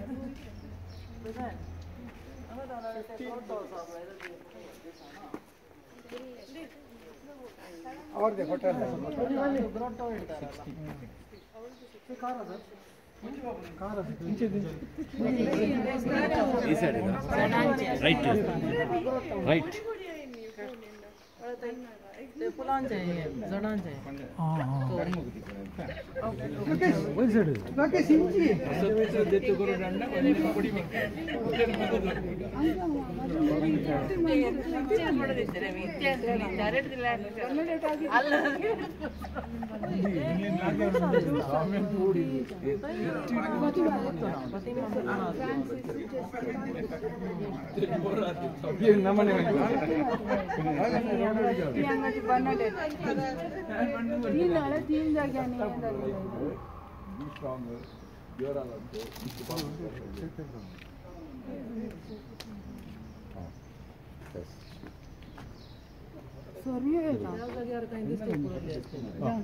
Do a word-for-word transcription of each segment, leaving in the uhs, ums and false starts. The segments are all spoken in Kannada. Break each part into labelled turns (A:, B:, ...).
A: ಅವ್ರದ್ದೇ ಹೋಟೆಲ್
B: ಈ ಸೈಡ್ ರೈಟ್ ರೈಟ್
C: फुलांचे जणांचे तीन झाले तीन जाग्यांनी सॉरी आहे का जाग्यावर काही दिसते पुरले असते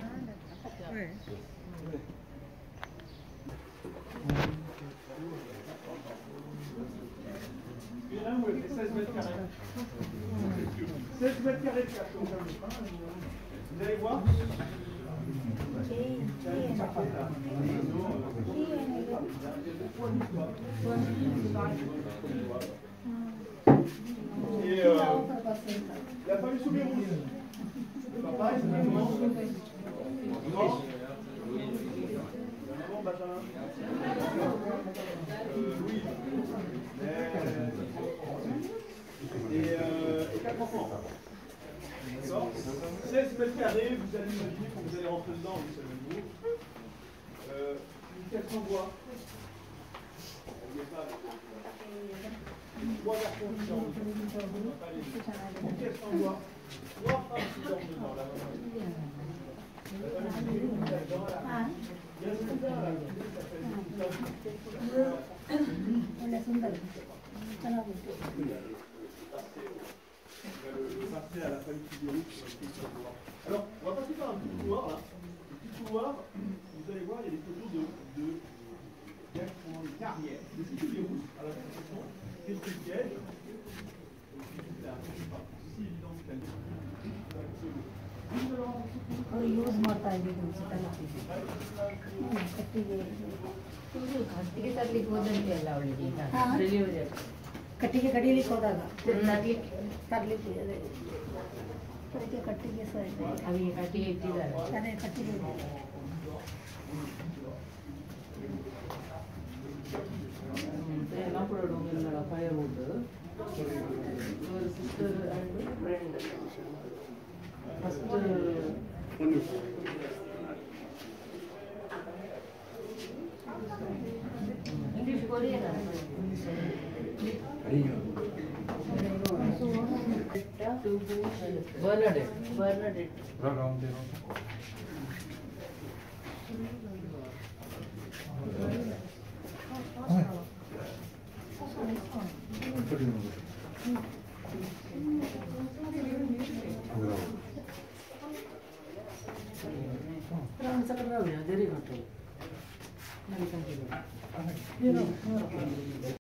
D: seize mètres carrés de carton comme ça. Vous allez voir. Et euh, la famille Soubirous. Papa, c'est maman. Maman. Maman, Benjamin. Euh, Louis. Et, euh, et quatre enfants. D'accord. seize mètres carrés, vous allez imaginer quand vous allez rentrer dedans, vous savez où. Euh, une pièce en bois. Trois garçons qui dorment dedans. Une pièce en bois. Trois femmes qui dorment dedans. La à la famille qui déroule. Alors, on va passer par un petit couloir là. Le petit couloir, vous allez voir, il y a des photos de, de, de carrière. De ce qui déroule à la construction. Qu'est-ce que c'est? C'est évident que
E: use ಮಾಡ್ತಾ ಇದ್ದೀವಿ ಅನ್ಸುತ್ತಲ್ಲ ಕಟ್ಟಿಗೆ ಕಟ್ಟಿಗೆ ತರಲಿಕ್ಕೆ ಹೋದಂತೆ ಅಲ್ಲ ಅವಳಿಗೆ ಡೆಲಿವರಿ ಕಟ್ಟಿಗೆ ಕಡಿಲಿಕ್ಕೆ ಹೋದಾಗ ತರಲಿಕ್ಕೆ ತರಲಿಕ್ಕೆ ಅದೇ ಅದಕ್ಕೆ ಕಟ್ಟಿಗೆ ಸಹ ಅವರಿಗೆ ಕಟ್ಟಿಗೆ ಇಟ್ಟಿದ್ದಾರೆ ಅದೇ ಕಟ್ಟಿಗೆ
C: ಎಲ್ಲ ಕೂಡ firewood sister and friend first
E: English Korean
C: Bernadette Bernadette Dari